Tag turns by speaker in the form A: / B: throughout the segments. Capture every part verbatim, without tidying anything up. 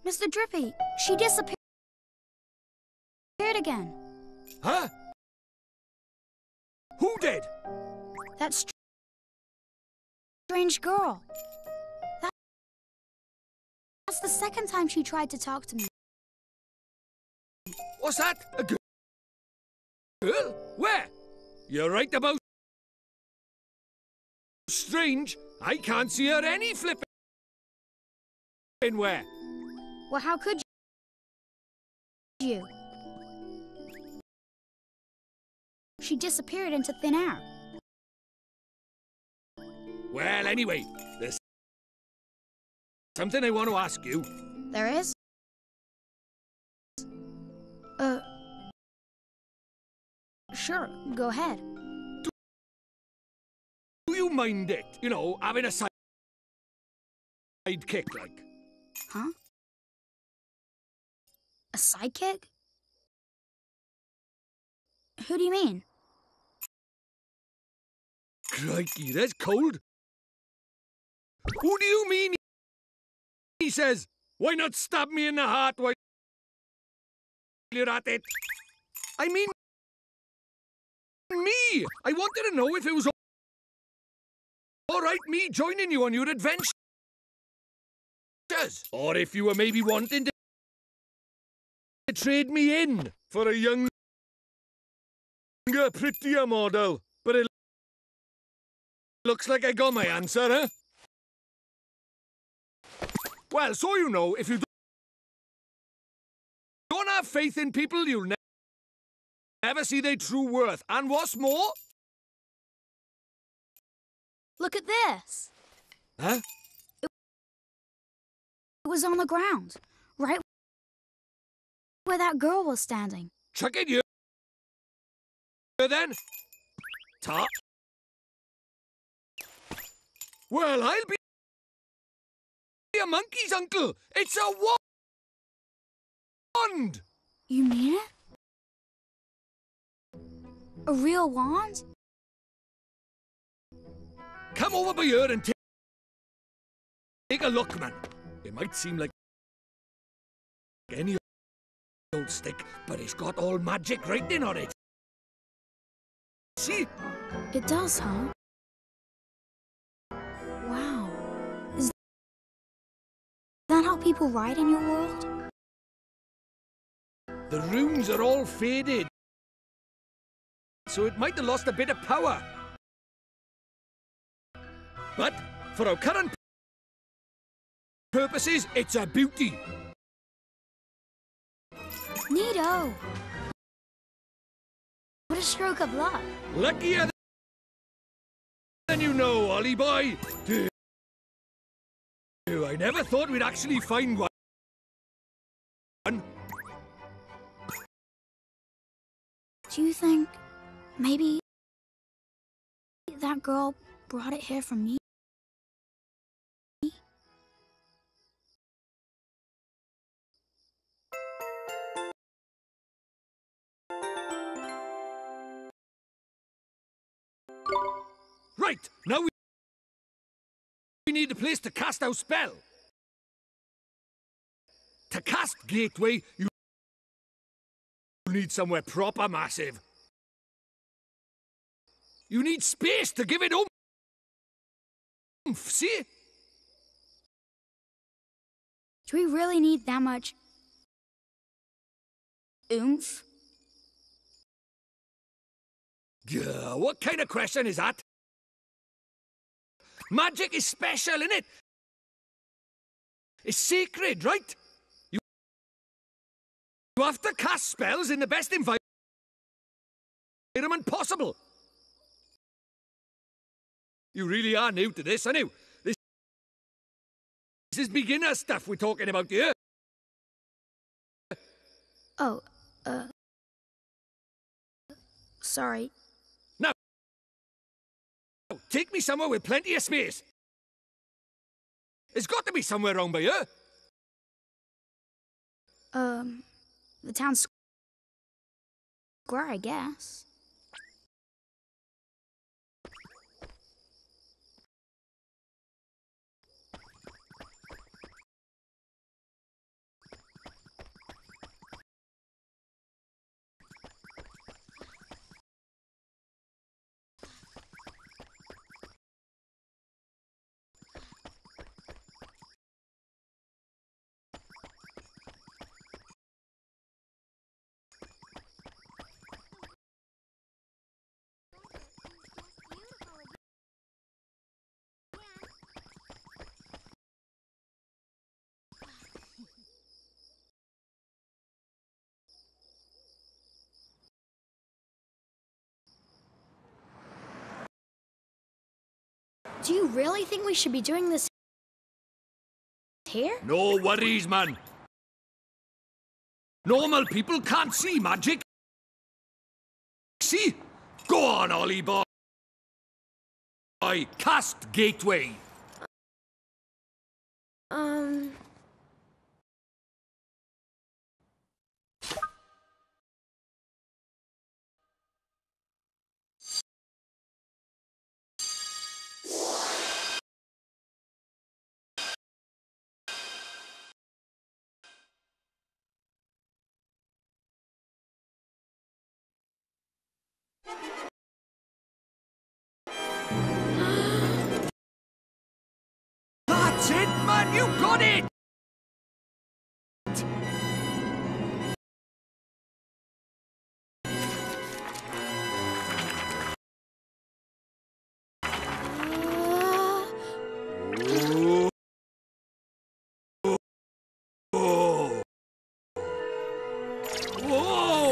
A: Mister Drippy, she disappeared again.
B: Huh? Who did?
A: That str strange girl. That That's the second time she tried to talk to me.
B: What's that? A girl? Girl? Where? You're right about strange. I can't see her any flipping where.
A: Well, how could you? She disappeared into thin air.
B: Well, anyway, there's something I want to ask you.
A: There is? Uh... Sure, go ahead.
B: Do, do you mind it, you know, having a side sidekick, like?
A: Huh? A sidekick? Who do you mean?
B: Crikey, that's cold. Who do you mean? He says, why not stab me in the heart while you're at it? I mean, me! I wanted to know if it was all right me joining you on your adventures. Or if you were maybe wanting to trade me in for a younger, prettier model. But it looks like I got my answer, huh? Well, so you know, if you don't have faith in people, you'll ne never see their true worth. And what's more...
A: Look at this.
B: Huh?
A: It was on the ground, right where that girl was standing.
B: Chuck it here, then. Top. Well, I'll be a monkey's uncle. It's a wand.
A: You mean it? A real wand?
B: Come over by here and take take a look, man. It might seem like any old stick, but it's got all magic writing on it. See?
A: It does, huh? Wow. Is that how people write in your world?
B: The runes are all faded, so it might have lost a bit of power. But for our current purposes, it's a beauty.
A: Neato. What a stroke of luck.
B: Luckier than you know, Ollie boy. Dude, I never thought we'd actually find one.
A: Do you think maybe that girl brought it here for me?
B: Right, now we we need a place to cast our spell. To cast Gateway, you need somewhere proper massive. You need space to give it oomph, see?
A: Do we really need that much oomph?
B: Gah, what kind of question is that? Magic is special, innit? It's sacred, right? You, you have to cast spells in the best environment possible. You really are new to this, aren't you? This, this is beginner stuff we're talking about here.
A: Oh, uh... sorry.
B: Now, take me somewhere with plenty of space. There's got to be somewhere around by here.
A: Um, the town square, I guess. Do you really think we should be doing this here?
B: No worries, man. Normal people can't see magic. See? Go on, Ollie boy. Cast gateway.
A: Um...
B: That's it, man! You got it! Oh. Whoa!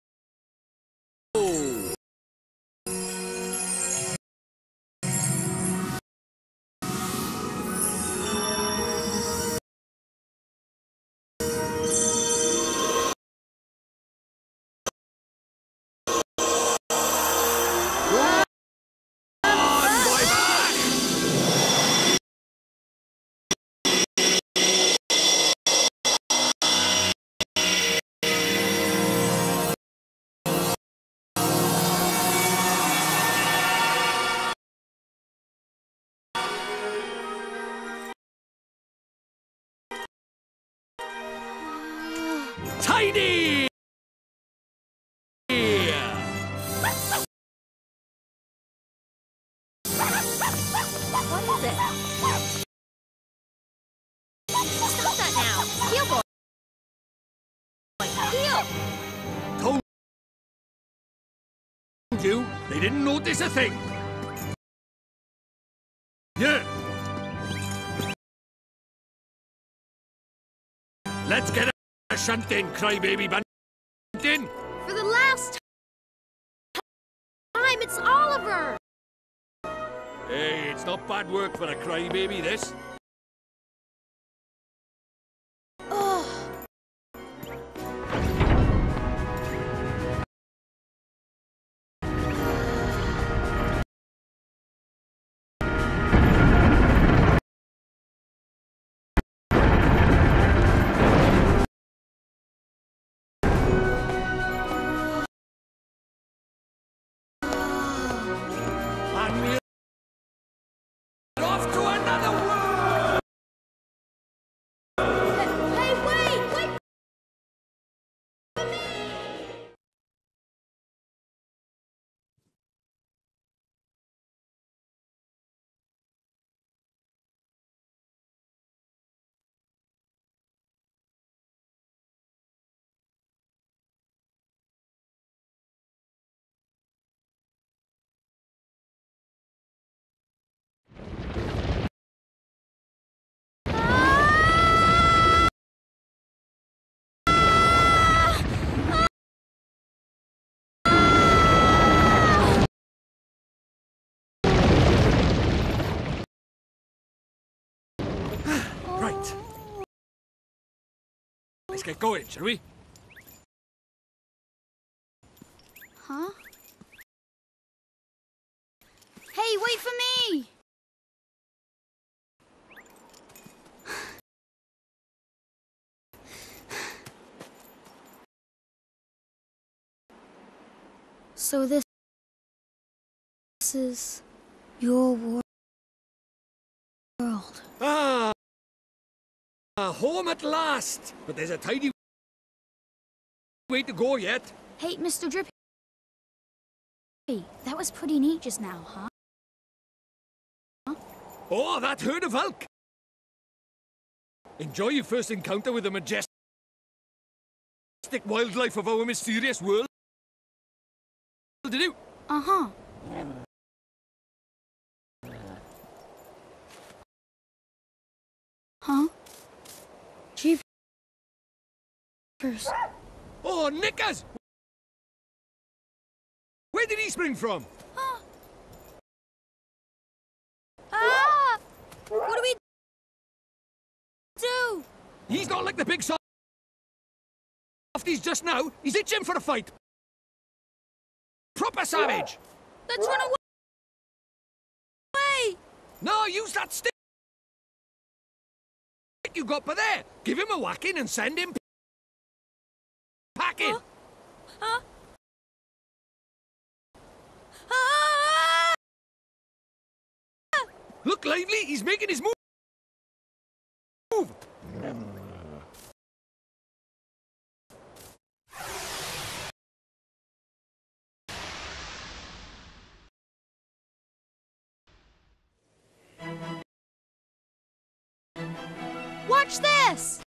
B: Tidy!
A: What is it? Stop that now! Heel boy! Heel!
B: Told you, they didn't notice a thing. Yeah. Let's get a shunt in, crybaby bunting.
A: For the last time, it's Oliver!
B: Hey, it's not bad work for a crybaby, this.
A: Oh.
B: And we're off to another world!
A: Hey, wait! Wait!
B: Right. Let's get going, shall we?
A: Huh? Hey, wait for me! So this is your wor- world.
B: Ah! Uh, home at last! But there's a tidy way to go yet.
A: Hey, Mister Drippy. That was pretty neat just now, huh? Huh?
B: Oh, that herd of elk! Enjoy your first encounter with the majestic wildlife of our mysterious world. Did you?
A: Uh-huh. Huh? Jeepers.
B: Oh, Nickers! Where did he spring from?
A: Ah!
B: He's not like the big softies just now. He's itching for a fight. Proper savage.
A: Let's run away!
B: No, use that stick you got by there. Give him a whacking and send him packing.
A: Huh? Huh? Ah!
B: Look lively, he's making his move. Move.
A: Watch this!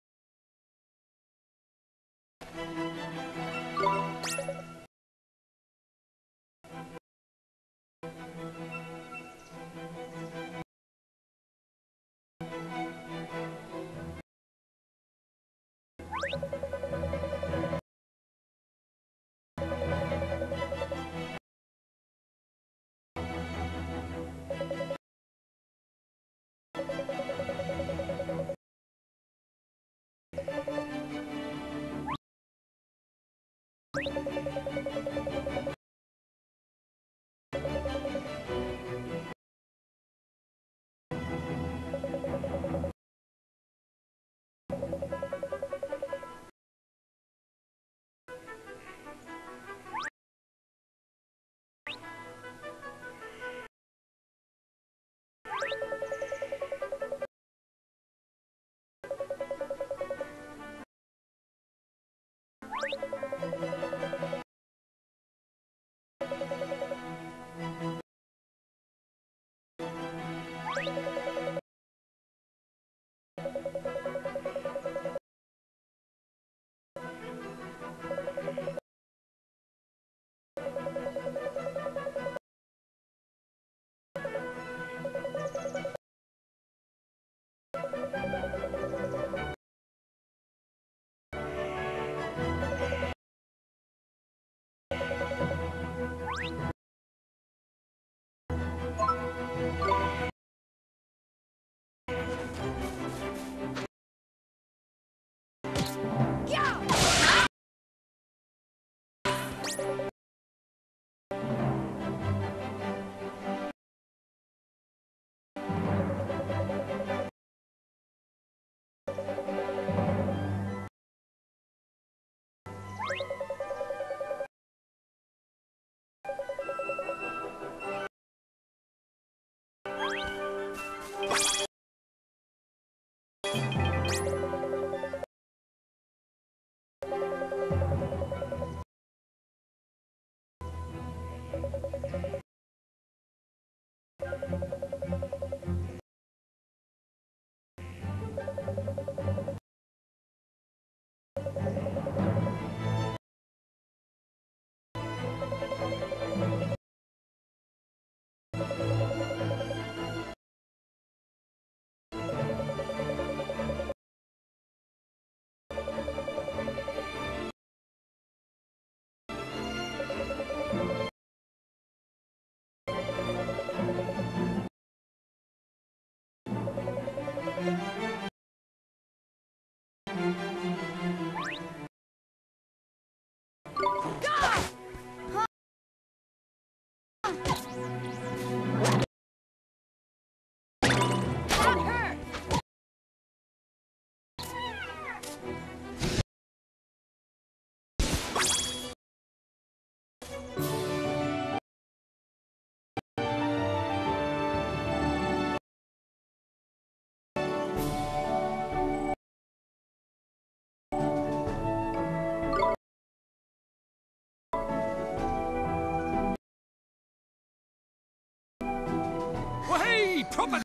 B: Proper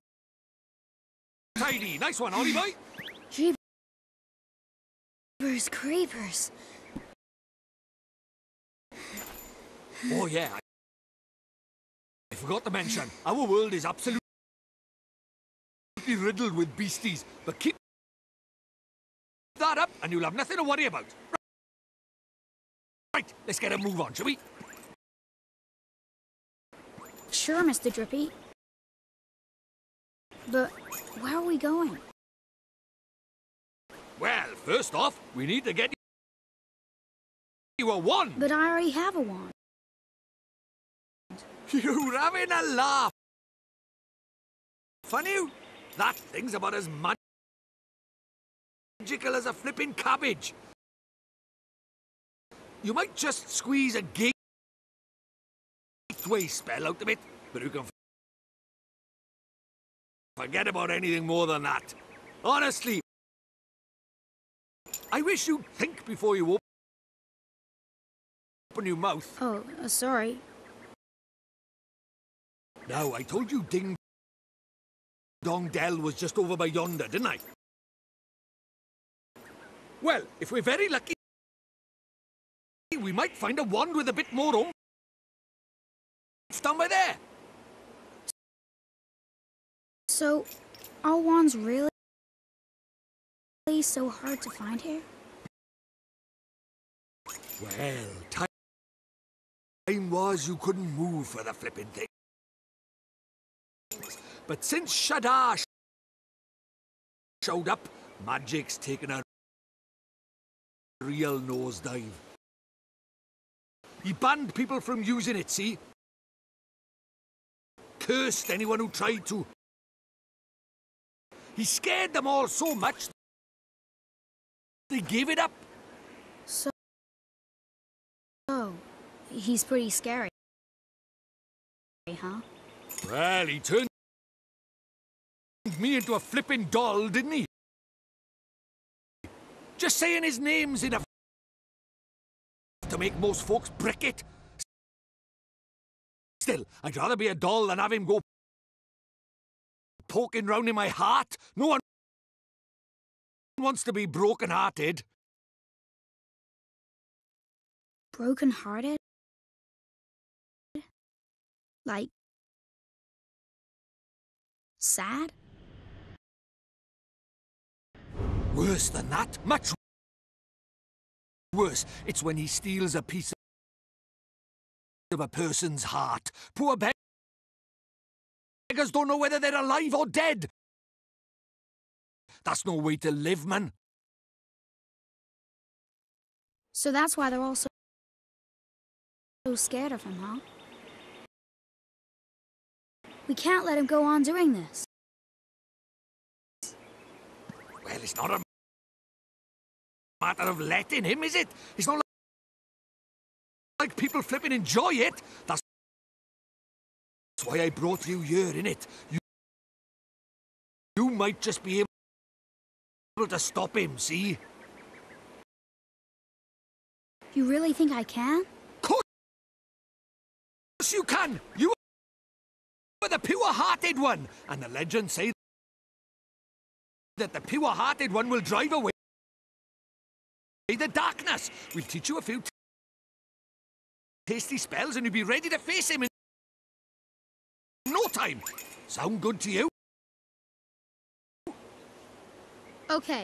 B: tidy. Nice one, Ollie boy.
A: Jeepers creepers.
B: Oh, yeah. I forgot to mention, our world is absolutely riddled with beasties, but keep that up and you'll have nothing to worry about. Right, let's get a move on, shall we?
A: Sure, Mister Drippy. But where are we going?
B: Well, first off, we need to get you a wand.
A: But I already have a wand.
B: You're having a laugh. Funny, that thing's about as magical as a flipping cabbage. You might just squeeze a gateway spell out of it, but you can forget about anything more than that. Honestly, I wish you'd think before you open your mouth.
A: Oh, uh, sorry.
B: Now, I told you Ding Dong Dell was just over by yonder, didn't I? Well, if we're very lucky, we might find a wand with a bit more oomph. It's down by there.
A: So, are wands really so hard to find here?
B: Well, time was you couldn't move for the flipping thing. But since Shadar showed up, magic's taken a real nosedive. He banned people from using it, see? Cursed anyone who tried to. He scared them all so much, they gave it up.
A: So, oh, he's pretty scary, huh?
B: Well, he turned me into a flipping doll, didn't he? Just saying his name's enough to make most folks brick it. Still, I'd rather be a doll than have him go poking round in my heart. No one wants to be broken-hearted.
A: Broken-hearted? Like, sad?
B: Worse than that. Much worse. It's when he steals a piece of a person's heart. Poor beggars don't know whether they're alive or dead. That's no way to live, man.
A: So that's why they're all so, so scared of him, huh? We can't let him go on doing this.
B: Well, it's not a matter of letting him, is it? It's not like people flipping enjoy it. That's why I brought you here, innit? You, you might just be able to stop him, see?
A: You really think I can?
B: Of course you can! You are the pure-hearted one! And the legends say that the pure-hearted one will drive away the darkness. We'll teach you a few tasty spells and you'll be ready to face him in no time. Sound good to you?
A: Okay.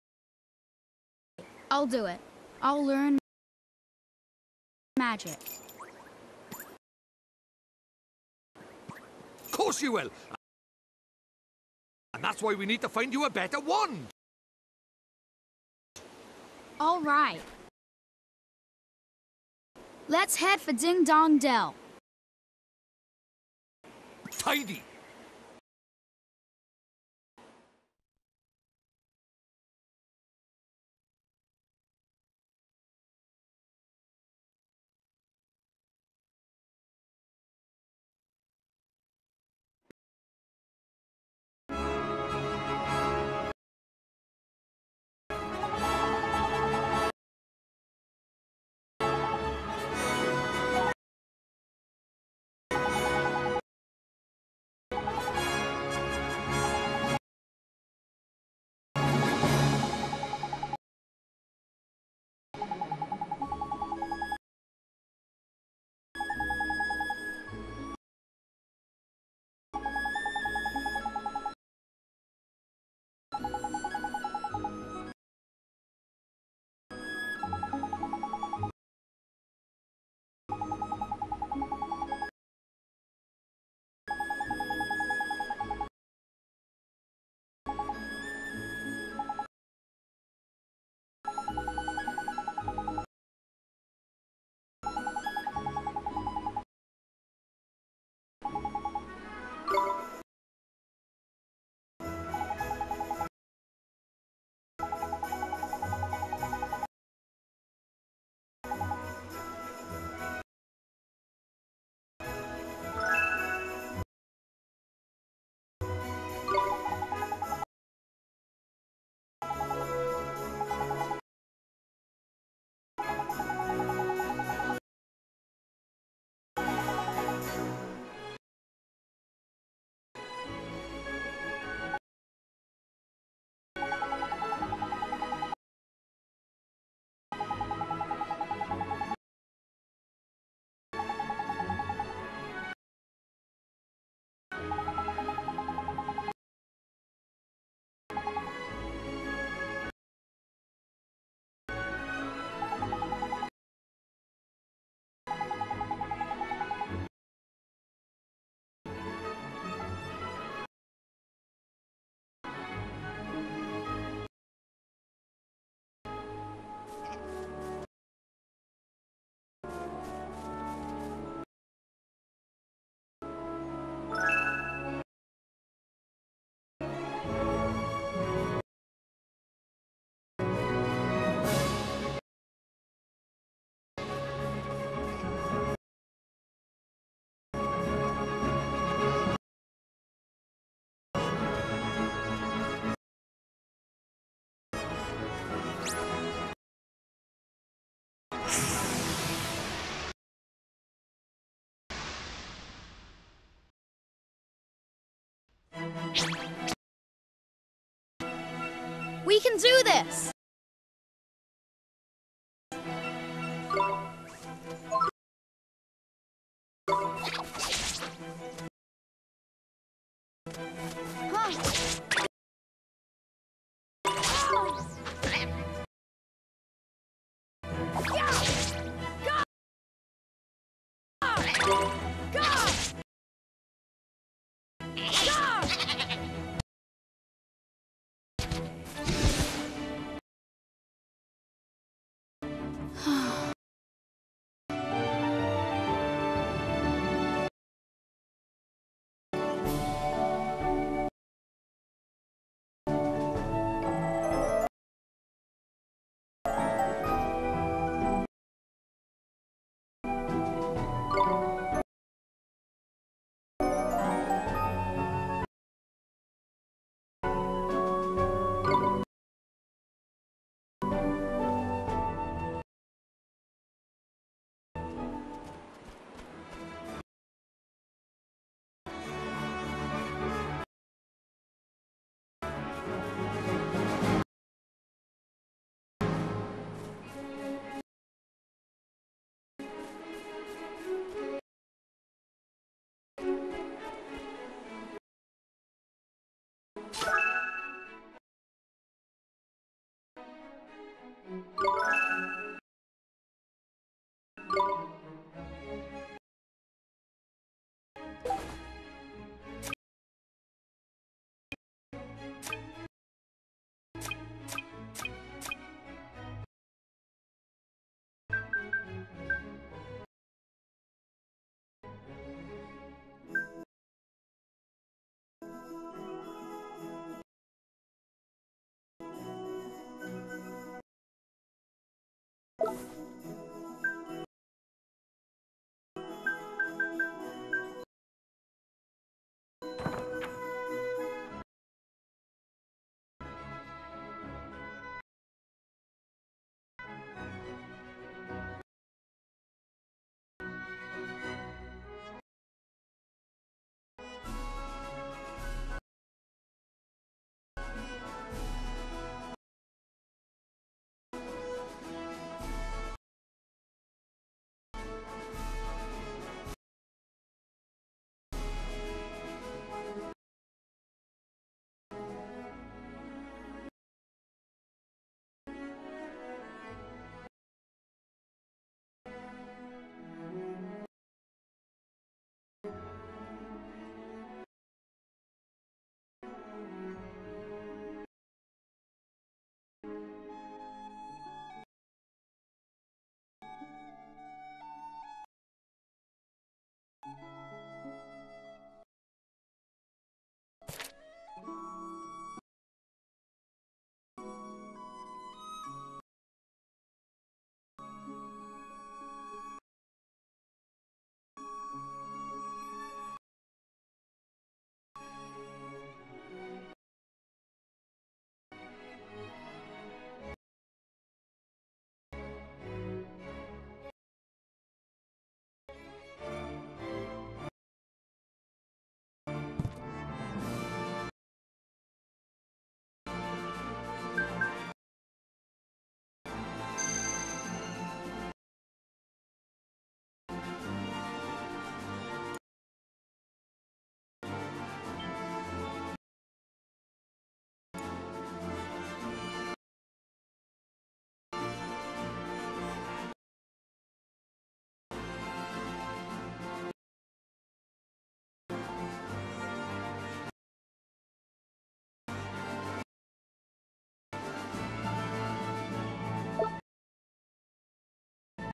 A: I'll do it. I'll learn magic.
B: Of course you will. And that's why we need to find you a better wand.
A: All right. Let's head for Ding Dong Dell.
B: Tidy.
A: We can do this! Huh.